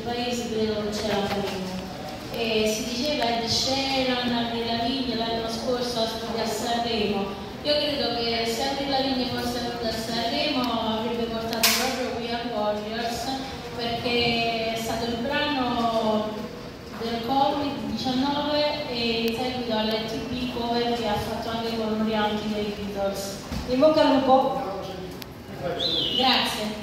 paesi credo che ce la faremo. E si diceva Ed Sheeran, Avril Lavigne l'anno scorso ospite a Sanremo. Io credo che se Avril Lavigne fosse venuta a Sanremo avrebbe portato proprio qui a Warriors, perché è stato il brano del Covid-19 e in seguito alle TB cover che ha fatto anche con gli altri dei Beatles. In bocca al lupo. Grazie.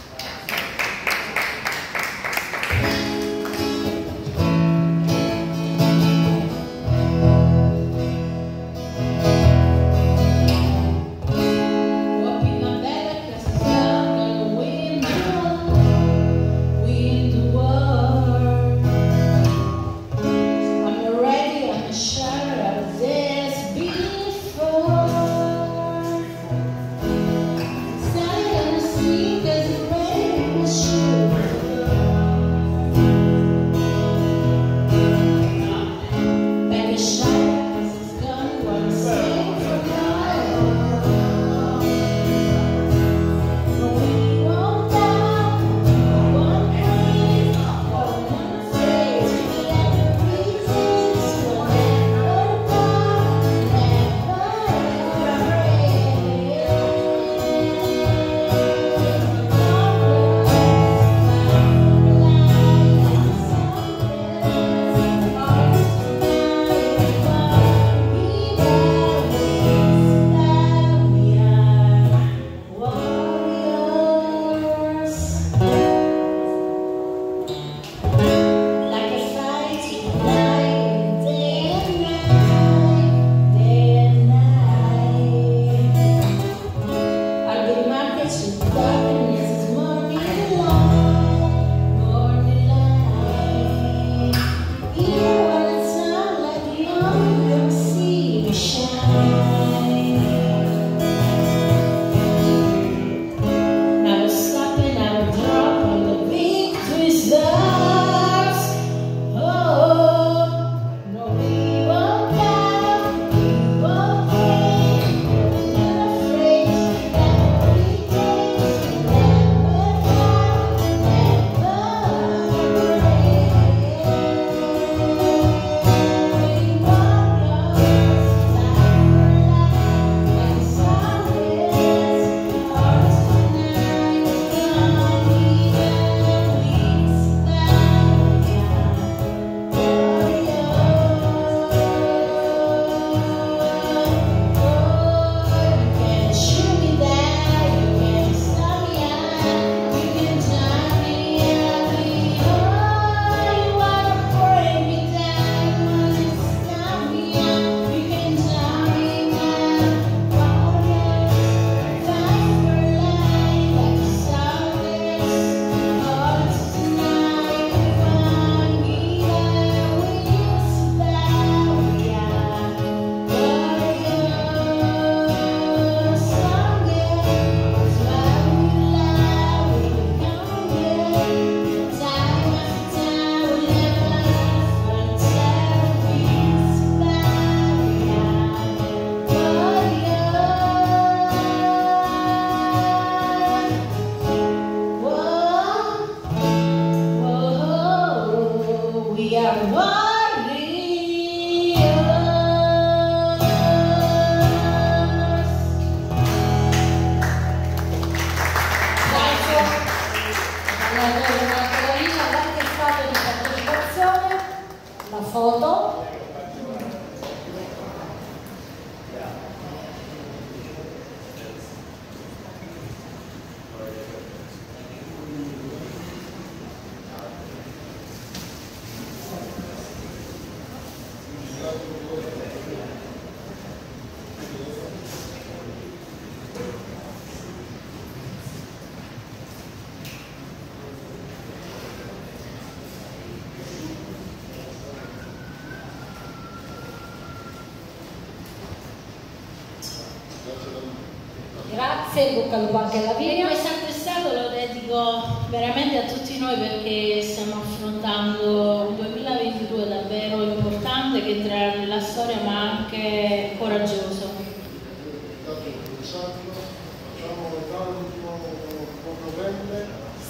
Grazie, in bocca al lupo anche alla Lavinia. Come è sempre stato lo dedico veramente a tutti noi, perché stiamo affrontando un 2022 davvero importante che entrerà nella storia, ma anche coraggioso. Facciamo l'ultimo novembre.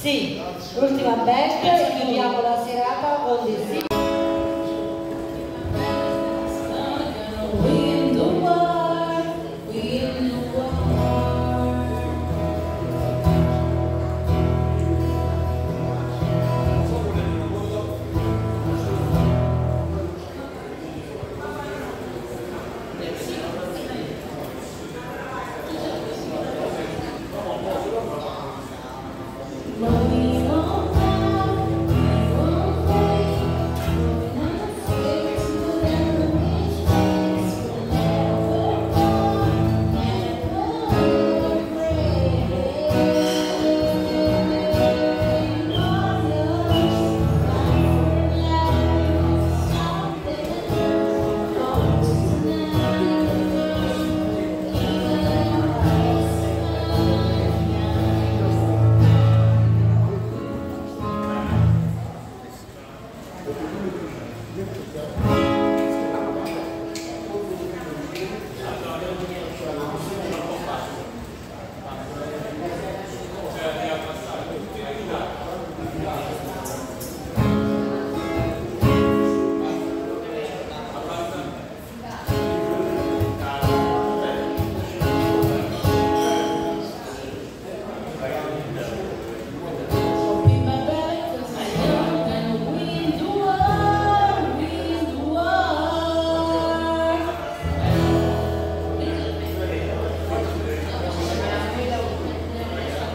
Sì, l'ultima band e chiudiamo la serata con dei sì.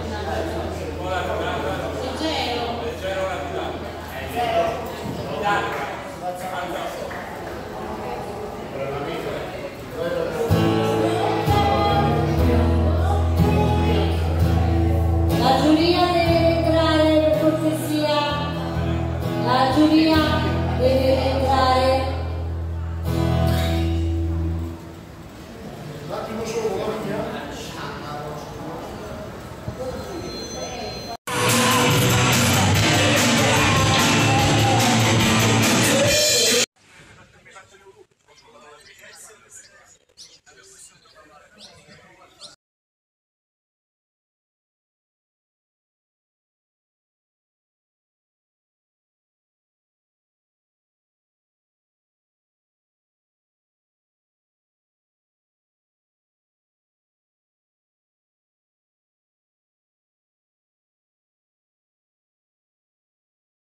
Leggero.